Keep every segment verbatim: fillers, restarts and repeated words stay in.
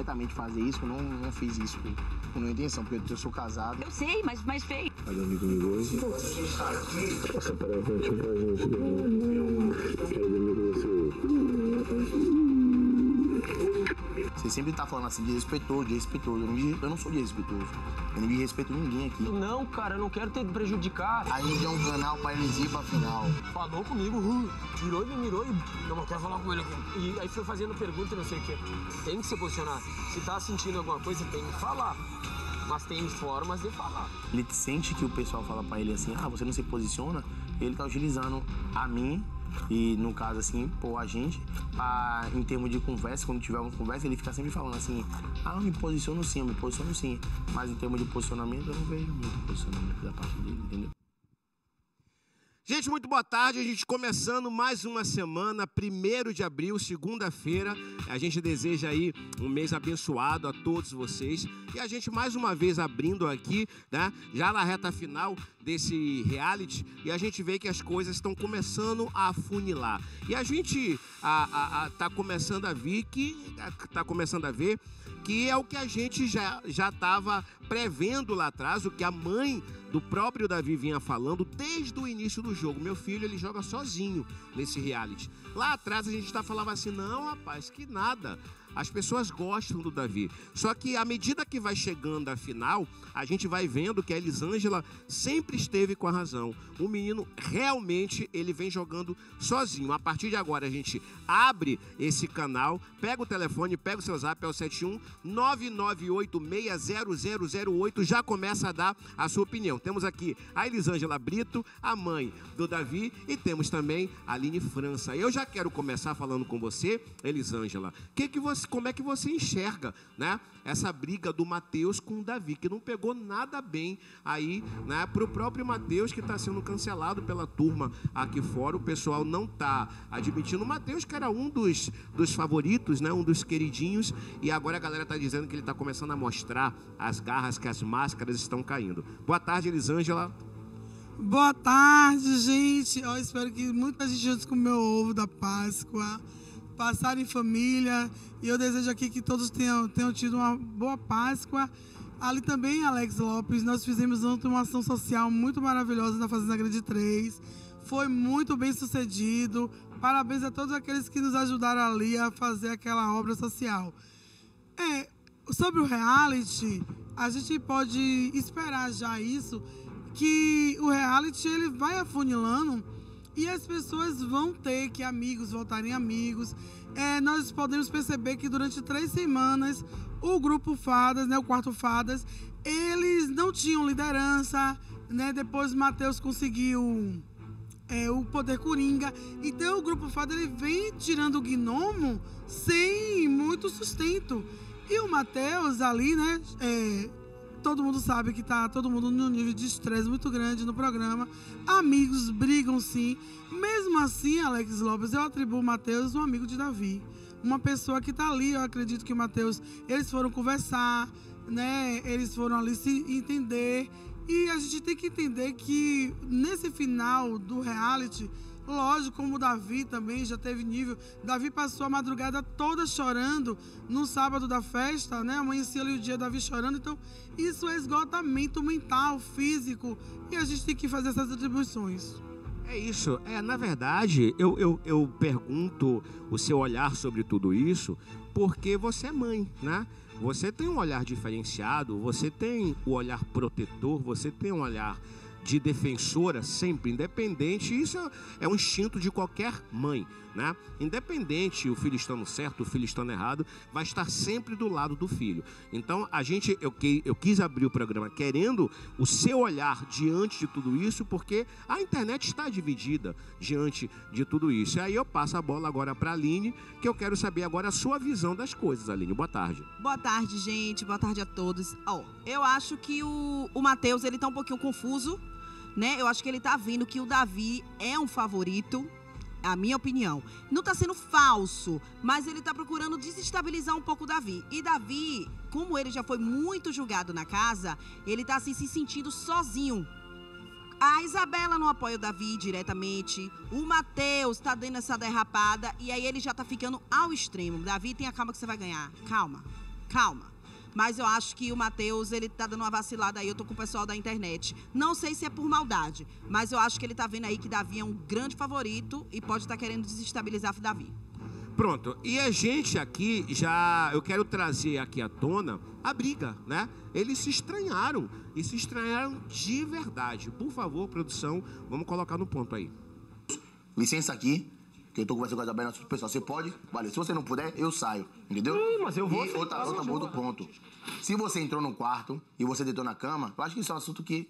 diretamente fazer isso, eu não, não fiz isso com, com nenhuma intenção, porque eu sou casado. Eu sei, mas, mas feio. Vai dormir comigo hoje? Passa para frente pra gente. Quero dormir com você hoje. Você sempre tá falando assim, de respeitoso, de respeitoso. Eu não, eu não sou de respeitoso. Eu não me respeito ninguém aqui. Não, cara, eu não quero te prejudicar. A gente é um canal pra eles ir pra final. Falou comigo, uh, tirou e me mirou e eu não quero falar com ele aqui. E aí foi fazendo pergunta e não sei o quê. Tem que se posicionar. Se tá sentindo alguma coisa, tem que falar. Mas tem formas de falar. Ele sente que o pessoal fala pra ele assim, ah, você não se posiciona, ele tá utilizando a mim. E no caso assim, pô, a gente, pra, em termos de conversa, quando tiver uma conversa, ele fica sempre falando assim, ah, eu me posiciono sim, eu me posiciono sim. Mas em termos de posicionamento, eu não vejo muito posicionamento da parte dele, entendeu? Gente, muito boa tarde, a gente começando mais uma semana, primeiro de abril, segunda-feira. A gente deseja aí um mês abençoado a todos vocês. E a gente mais uma vez abrindo aqui, né, já na reta final desse reality, e a gente vê que as coisas estão começando a afunilar. E a gente a, a, a, tá começando a ver que tá começando a ver que é o que a gente já já estava prevendo lá atrás, o que a mãe do próprio Davi vinha falando desde o início do jogo. Meu filho, ele joga sozinho nesse reality. Lá atrás a gente tá falava assim, não, rapaz, que nada. As pessoas gostam do Davi. Só que à medida que vai chegando a final, a gente vai vendo que a Elisângela sempre esteve com a razão. O menino realmente, ele vem jogando sozinho. A partir de agora a gente abre esse canal, pega o telefone, pega o seu zap, é o sete um nove nove oito seis zero zero zero oito, já começa a dar a sua opinião. Temos aqui a Elisângela Brito, a mãe do Davi, e temos também a Aline França. Eu já quero começar falando com você, Elisângela. Que que você como é que você enxerga, né, essa briga do Matheus com o Davi, que não pegou nada bem aí, né, para o próprio Matheus, que está sendo cancelado pela turma aqui fora. O pessoal não está admitindo o Matheus, que era um dos, dos favoritos, né, um dos queridinhos, e agora a galera está dizendo que ele está começando a mostrar as garras, que as máscaras estão caindo. Boa tarde, Elisângela. Boa tarde, gente. Eu espero que muita gente antes comeu o ovo da Páscoa, passar em família, e eu desejo aqui que todos tenham, tenham tido uma boa Páscoa. Ali também, Alex Lopes, nós fizemos ontem uma ação social muito maravilhosa na Fazenda Grande três, foi muito bem sucedido, parabéns a todos aqueles que nos ajudaram ali a fazer aquela obra social. É, sobre o reality, a gente pode esperar já isso, que o reality ele vai afunilando, e as pessoas vão ter que amigos voltarem amigos. É, nós podemos perceber que durante três semanas o grupo Fadas, né, o quarto Fadas, eles não tinham liderança, né? Depois o Matheus conseguiu é, o poder coringa. Então o grupo Fadas ele vem tirando o gnomo sem muito sustento. E o Matheus ali, né? É, todo mundo sabe que está todo mundo num nível de estresse muito grande no programa. Amigos brigam sim. Mesmo assim, Alex Lopes, eu atribuo o Matheus um amigo de Davi. Uma pessoa que está ali, eu acredito que o Matheus, eles foram conversar, né? Eles foram ali se entender. E a gente tem que entender que nesse final do reality, lógico, como o Davi também já teve nível, Davi passou a madrugada toda chorando no sábado da festa, né? Amanhecia ali o dia Davi chorando. Então, isso é esgotamento mental, físico, e a gente tem que fazer essas atribuições. É isso. É, na verdade, eu, eu, eu pergunto o seu olhar sobre tudo isso porque você é mãe, né? Você tem um olhar diferenciado, você tem o olhar protetor, você tem um olhar de defensora sempre, independente, isso é um instinto de qualquer mãe, né? Independente o filho estando certo, o filho estando errado, vai estar sempre do lado do filho. Então, a gente, eu, eu quis abrir o programa querendo o seu olhar diante de tudo isso, porque a internet está dividida diante de tudo isso. E aí eu passo a bola agora para a Aline, que eu quero saber agora a sua visão das coisas, Aline. Boa tarde. Boa tarde, gente. Boa tarde a todos. Ó, eu acho que o, o Matheus, ele tá um pouquinho confuso, né? Eu acho que ele tá vendo que o Davi é um favorito, a minha opinião. Não tá sendo falso, mas ele tá procurando desestabilizar um pouco o Davi. E Davi, como ele já foi muito julgado na casa, ele tá assim, se sentindo sozinho. A Isabela não apoia o Davi diretamente, o Matheus tá dando essa derrapada, e aí ele já tá ficando ao extremo. Davi, tenha calma que você vai ganhar. Calma. calma. Mas eu acho que o Matheus, ele tá dando uma vacilada aí, eu tô com o pessoal da internet. Não sei se é por maldade, mas eu acho que ele tá vendo aí que Davi é um grande favorito e pode estar querendo desestabilizar Davi. Pronto, e a gente aqui já, eu quero trazer aqui à tona a briga, né? Eles se estranharam, e se estranharam de verdade. Por favor, produção, vamos colocar no ponto aí. Licença aqui, que eu tô conversando com a Isabela, assunto pessoal. Você pode? Vale, se você não puder, eu saio, entendeu? Sim, mas eu vou E outra, outra, outro ponto. Se você entrou no quarto e você deitou na cama, eu acho que isso é um assunto que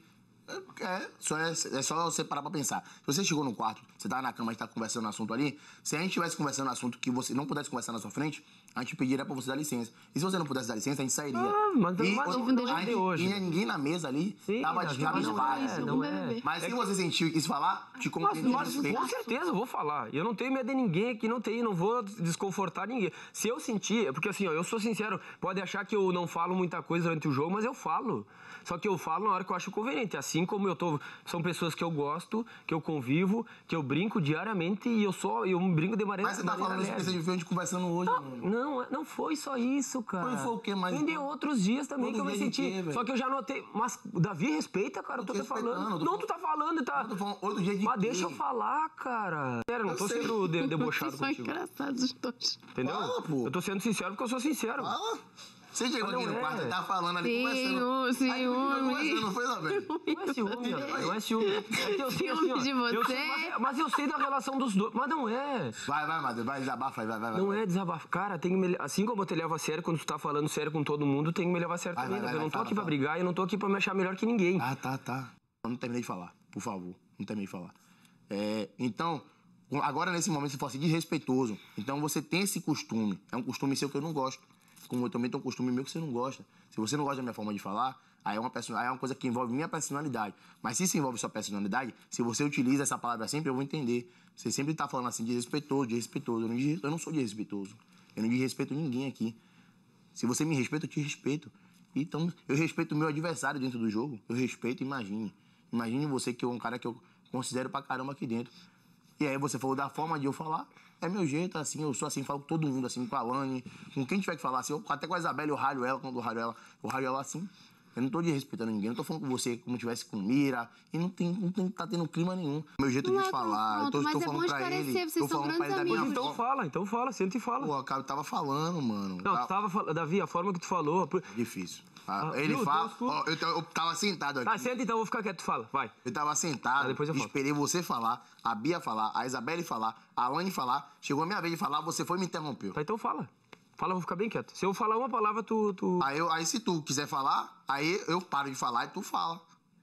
É, só é, é só você parar pra pensar. Se você chegou no quarto, você tava na cama e tá conversando no assunto ali, se a gente estivesse conversando no assunto que você não pudesse conversar na sua frente, a gente pediria pra você dar licença. E se você não pudesse dar licença, a gente sairia. Ah, mas E mas quando- não, não a é gente de hoje. tinha ninguém na mesa ali, Sim, tava de Davi, mas não cabisbaixo. é, não é. Mas É se que- você sentiu e quis falar, te Mas, compreendo de mas respeito. com certeza eu vou falar. Eu não tenho medo de ninguém aqui, não tenho, não vou desconfortar ninguém. Se eu sentir, porque assim, ó, eu sou sincero, pode achar que eu não falo muita coisa durante o jogo, mas eu falo. Só que eu falo na hora que eu acho conveniente. Assim como eu tô. São pessoas que eu gosto, que eu convivo, que eu brinco diariamente e eu só. Eu brinco de maneira. Mas você tá maneira falando isso leve. porque você viu a gente conversando hoje, mano. Não, não foi só isso, cara. Foi- foi o quê mais, Tem de então? outros dias também Outro que eu me dia de senti. quê, velho? Só que eu já notei. Mas o Davi respeita, cara. Eu tô tô te falando. respeitando, eu tô Não, falando- tu tá falando e tá. Eu tô falando outro dia de Mas quê? deixa eu falar, cara. Sério, eu não tô sei. sendo de, debochado São contigo. engraçados os dois. Entendeu? Fala, pô. Eu tô sendo sincero porque eu sou sincero. Fala. Você chegou Mas aqui não no é. quarto e tava falando ali, Ciúme, conversando. Aí a gente foi ciúme. conversando, não foi, Isabel? Não é ciúme, não é ciúme. É que eu sei assim, ó, Ciúme de eu sei, você. mas, mas eu sei da relação dos dois. Mas não é. Vai, vai, Matheus, vai, desabafa aí, vai, vai. vai. Não é desabafo. Cara, tem que me, assim como eu te levo a sério quando tu tá falando sério com todo mundo, tem que me levar a sério Vai, também. vai, né? Eu vai, não tô fala, aqui pra fala. brigar, eu não tô aqui pra me achar melhor que ninguém. Ah, tá, tá. Eu não terminei de falar, por favor. Não terminei de falar. É, então, agora nesse momento você fosse desrespeitoso. Então você tem esse costume. É um costume seu que eu não gosto. Como eu também tenho um costume meu que você não gosta. Se você não gosta da minha forma de falar, aí é uma, person... aí é uma coisa que envolve minha personalidade. Mas se isso envolve sua personalidade, se você utiliza essa palavra sempre, eu vou entender. Você sempre tá falando assim, desrespeitoso, desrespeitoso. Eu não, eu não sou desrespeitoso. Eu não desrespeito ninguém aqui. Se você me respeita, eu te respeito. Então, eu respeito o meu adversário dentro do jogo. Eu respeito, imagine. Imagine você que é um cara que eu considero pra caramba aqui dentro. E aí você falou da forma de eu falar, é meu jeito, assim, eu sou assim, falo com todo mundo, assim, com a Alane, com quem tiver que falar, assim, eu, até com a Isabela, eu ralho ela, quando eu ralho ela, eu ralho ela assim. Eu não tô desrespeitando ninguém, não tô falando com você como tivesse com mira, e não tem, não tem, tá tendo clima nenhum. Meu jeito Não de é falar, eu pronto, tô, mas tô é falando bom pra esclarecer, ele, vocês tô são falando pra ele da grandes minha amigos. Então forma. fala, então fala, senta e fala. Pô, cara, eu tava falando, mano. Não, Tá- tu tava falando, Davi, a forma que tu falou. por- Difícil. Ah, Ah, ele viu? fala, Deus, ó, eu, t- eu tava sentado aqui. Tá, senta então, eu vou ficar quieto, fala, vai. Eu tava sentado, Tá, depois eu falo. esperei você falar, a Bia falar, a Isabelle falar, a Alane falar. Chegou a minha vez de falar, você foi e me interrompeu. Tá, então fala. Fala, eu vou ficar bem quieto. Se eu falar uma palavra, tu. tu... Aí, eu, aí se tu quiser falar, aí eu paro de falar e tu fala.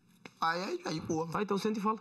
Aí, aí, aí porra. Tá, então senta e fala.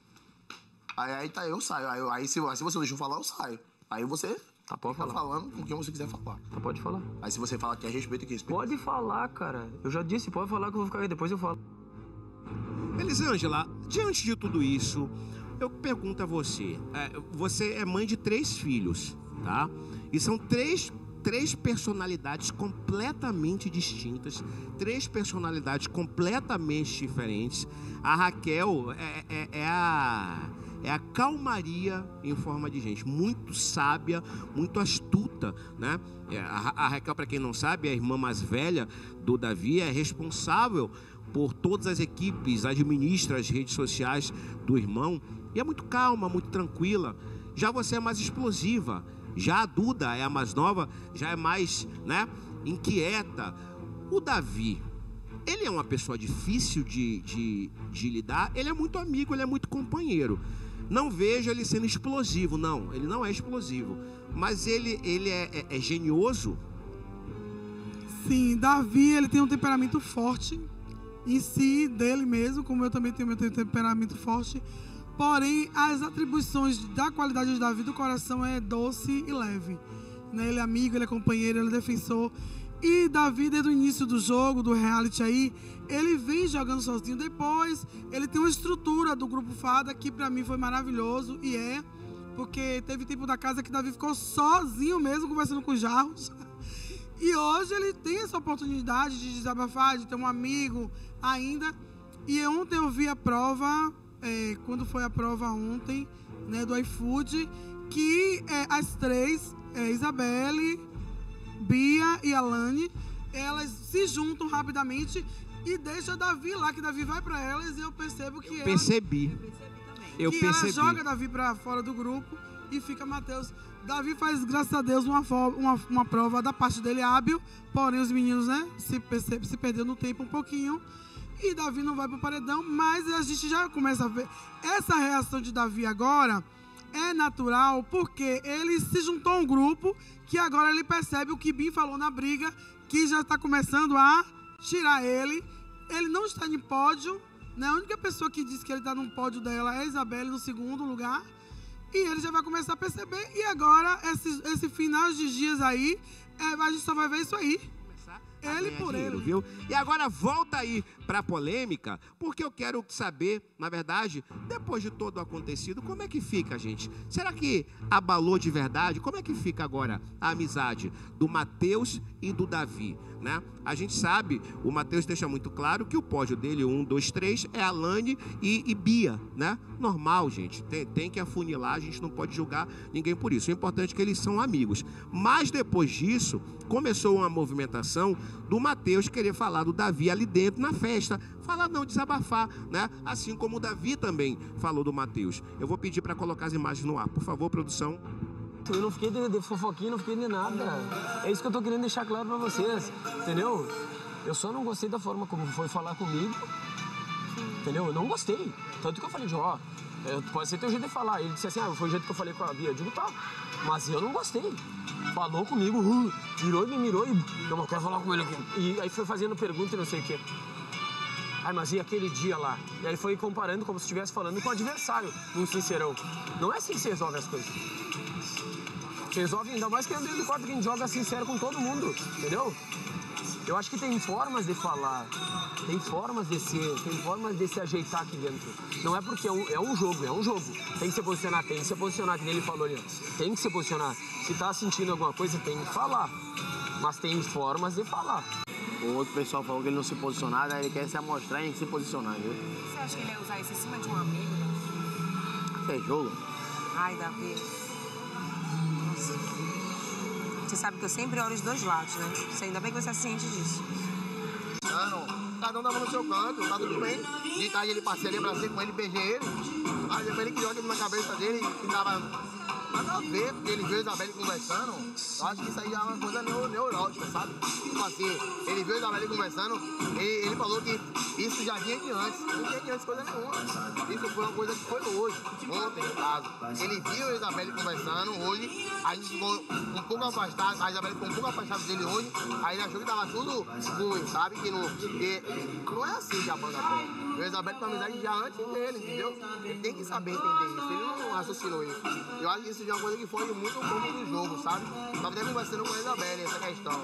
Aí, aí tá, eu saio. Aí, eu- aí se, se você deixa eu falar, eu saio. Aí você Tá, pode fica falar. falando com quem você quiser falar. Tá, pode falar. Aí se você fala que é respeito, que é respeito. Pode falar, cara. Eu já disse, pode falar que eu vou ficar quieto, depois eu falo. Elisângela, diante de tudo isso, eu pergunto a você. é, você é mãe de três filhos, tá? E são três, três personalidades completamente distintas, três personalidades completamente diferentes. A Raquel é, é- é a, é a calmaria em forma de gente, muito sábia, muito astuta, né? É, A, a Raquel, para quem não sabe, é a irmã mais velha do Davi, é responsável por todas as equipes, administra as redes sociais do irmão e é muito calma, muito tranquila. Já você é mais explosiva, já a Duda é a mais nova, já é mais, né, inquieta. O Davi, ele é uma pessoa difícil de, de, de lidar, ele é muito amigo, ele é muito companheiro. Não vejo ele sendo explosivo, não, ele não é explosivo, mas ele, ele é, é, é genioso. Sim, Davi, ele tem um temperamento forte em si, dele mesmo, como eu também tenho meu temperamento forte. Porém, as atribuições da qualidade de Davi do coração é doce e leve. Né? Ele é amigo, ele é companheiro, ele é defensor. E Davi, desde o início do jogo, do reality aí, ele vem jogando sozinho. Depois, ele tem uma estrutura do Grupo Fada que pra mim foi maravilhoso, e é, porque teve tempo da casa que Davi ficou sozinho mesmo, conversando com os jarros. E hoje ele tem essa oportunidade de desabafar, de ter um amigo ainda. E ontem eu vi a prova, é, quando foi a prova ontem, né, do iFood, que é, as três, é, Isabelle, Bia e Alane, elas se juntam rapidamente e deixa Davi lá, que Davi vai para elas e eu percebo que eu ela... Percebi. Eu que percebi. ela joga Davi para fora do grupo e fica Mateus. Davi faz, graças a Deus, uma, uma, uma prova da parte dele hábil, porém os meninos, né, se, percebe, se perdeu no tempo um pouquinho e Davi não vai pro paredão, mas a gente já começa a ver essa reação de Davi agora é natural porque ele se juntou a um grupo que agora ele percebe o que Bim falou na briga, que já está começando a tirar ele. Ele não está em pódio, né? A única pessoa que disse que ele está no pódio dela é a Isabelle, no segundo lugar. E ele já vai começar a perceber. E agora, esse, esse final de dias aí, é, a gente só vai ver isso aí. Ele por ele. Viu? E agora volta aí pra polêmica, porque eu quero saber, na verdade, depois de todo o acontecido, como é que fica, gente? Será que abalou de verdade? Como é que fica agora a amizade do Mateus e do Davi, né? A gente sabe, o Mateus deixa muito claro que o pódio dele, um, dois, três, é Alane e, e Bia, né? Normal, gente. Tem, tem que afunilar, a gente não pode julgar ninguém por isso. O importante é que eles são amigos. Mas depois disso, começou uma movimentação do Mateus querer falar do Davi ali dentro na festa. Falar não, desabafar, né? Assim como o Davi também falou do Mateus. Eu vou pedir para colocar as imagens no ar. Por favor, produção. Eu não fiquei de, de fofoquinha, não fiquei de nada. É isso que eu tô querendo deixar claro pra vocês, entendeu? Eu só não gostei da forma como foi falar comigo, entendeu? Eu não gostei. Tanto que eu falei, ó, pode ser teu jeito de falar. Ele disse assim, ah, foi o jeito que eu falei com a Bia. Eu digo, tá, mas eu não gostei. Falou comigo, uh, mirou e me mirou e não, eu quero falar com ele aqui. E aí foi fazendo pergunta e não sei o quê. Ai, mas e aquele dia lá? E aí foi comparando como se estivesse falando com o adversário, num sincerão. Não é assim que se resolve as coisas. Se resolve, ainda mais que é dentro do quarto que a gente joga sincero com todo mundo, entendeu? Eu acho que tem formas de falar, tem formas de ser, tem formas de se ajeitar aqui dentro. Não é porque é um, é um jogo, é um jogo. Tem que se posicionar, tem que se posicionar, que nem ele falou ali. Tem que se posicionar. Se tá sentindo alguma coisa, tem que falar. Mas tem formas de falar. O outro pessoal falou que ele não se posicionava, aí ele quer se amostrar e se posicionar, viu? Você acha que ele ia usar isso em cima de um amigo? Isso é jogo? Ai, Davi. Nossa. Você sabe que eu sempre olho os dois lados, né? Você, ainda bem que você é ciente disso. Não, cada um tava no seu canto, tá tudo bem. De tarde ele passei ali, abracei com ele, beijei ele. Aí depois ele criou aquilo na cabeça dele que tava nada a ver, porque ele viu a Isabelle conversando. Eu acho que isso aí é uma coisa neu neurótica, sabe? Tipo assim, ele viu a Isabelle conversando, ele, ele falou que isso já vinha de antes. Não tinha de antes coisa nenhuma. Isso foi uma coisa que foi hoje, ontem, no caso. Ele viu a Isabelle conversando hoje, a gente ficou um pouco afastado, a Isabelle ficou um pouco afastada dele hoje, aí ele achou que tava tudo ruim, sabe? Que não, que não é assim que a banda tem. O Isabelle tem uma amizade já antes dele, entendeu? Ele tem que saber entender isso, ele não raciocinou isso. Eu acho que isso já é uma coisa que foge muito um pouco do jogo, sabe? Tava até conversando com a Isabelle essa questão.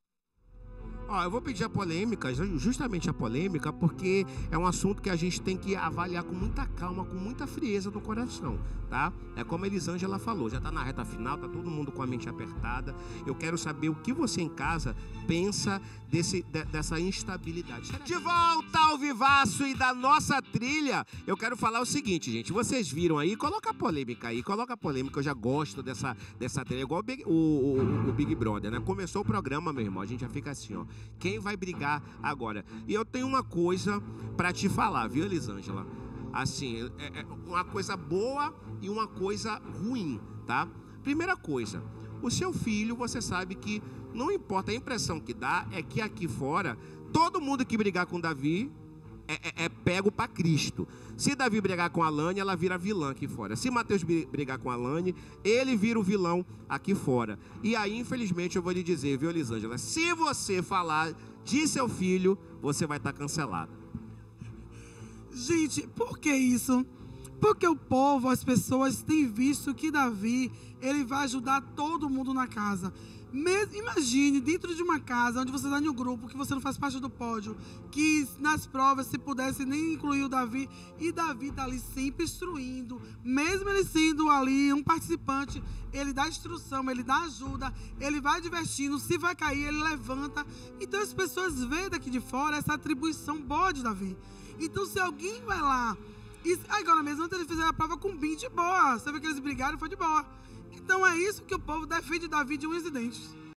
Ó, eu vou pedir a polêmica, justamente a polêmica, porque é um assunto que a gente tem que avaliar com muita calma, com muita frieza no coração, tá? É como a Elisângela falou, já tá na reta final, tá todo mundo com a mente apertada. Eu quero saber o que você em casa pensa desse, de, dessa instabilidade. De volta ao Vivaço e da nossa trilha, eu quero falar o seguinte, gente. Vocês viram aí, coloca a polêmica aí, coloca a polêmica, eu já gosto dessa, dessa trilha, igual o Big, o, o, o Big Brother, né? Começou o programa, meu irmão, a gente já fica assim, ó. Quem vai brigar agora? E eu tenho uma coisa pra te falar, viu, Elisângela? Assim, é, é uma coisa boa e uma coisa ruim, tá? Primeira coisa, o seu filho, você sabe que não importa, a impressão que dá é que aqui fora, todo mundo que brigar com Davi é, é, é pego pra Cristo. Se Davi brigar com a Alane, ela vira vilã aqui fora. Se Mateus brigar com a Alane, ele vira o vilão aqui fora. E aí, infelizmente, eu vou lhe dizer, viu, Elisângela? Se você falar de seu filho, você vai estar cancelado. Gente, por que isso? Porque o povo, as pessoas têm visto que Davi, ele vai ajudar todo mundo na casa. Mesmo, imagine, dentro de uma casa, onde você está em um grupo, que você não faz parte do pódio, que nas provas, se pudesse nem incluir o Davi, e Davi está ali sempre instruindo, mesmo ele sendo ali um participante, ele dá instrução, ele dá ajuda, ele vai divertindo, se vai cair, ele levanta. Então as pessoas veem daqui de fora essa atribuição boa de Davi. Então se alguém vai lá, e agora mesmo, antes ele fizer a prova com o Bim, de boa, você vê que eles brigaram, foi de boa. Então é isso que o povo defende Davi de unhas e dentes.